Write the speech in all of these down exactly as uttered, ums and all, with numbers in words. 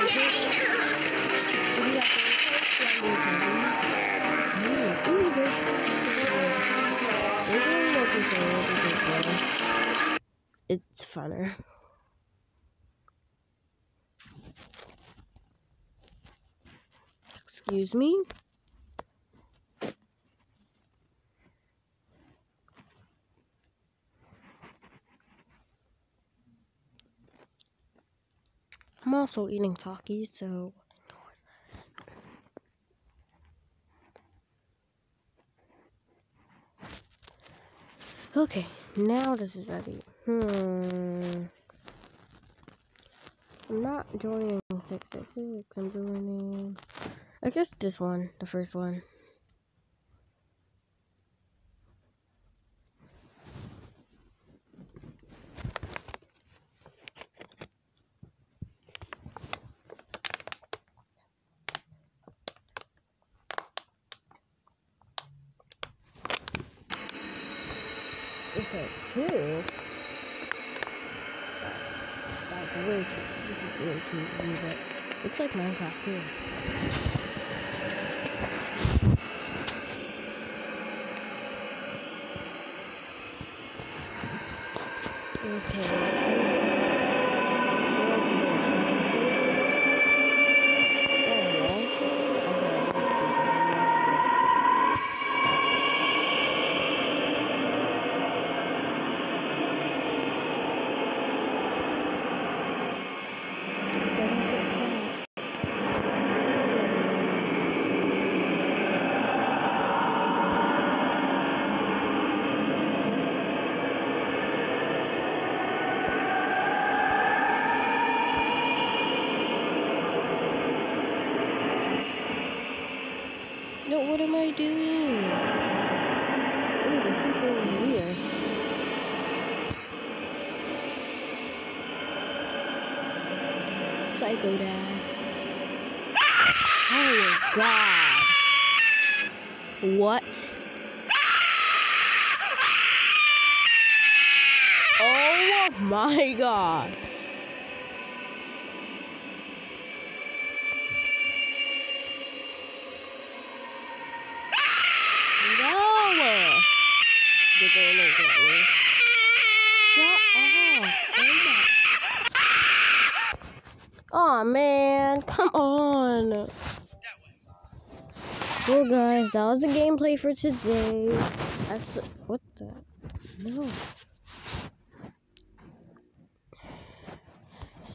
Ooh, there's We're doing multiplayer because uh, it's funner. Excuse me. I'm also eating Takis, so okay, now this is ready. Hmm. I'm not joining six six six, I'm joining I guess this one, the first one. Okay, two. That's way too. This is way too easy, but it's like Minecraft too. Okay. No, what am I doing? Ooh, there's people over here. Psycho Dad. Oh my god. What? Oh my god. They're going to get me. Shut up. Oh my. Aw, man. Come on. Well, guys, that was the gameplay for today. That's, what the? No.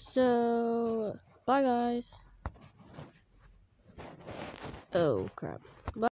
So, bye, guys. Oh, crap.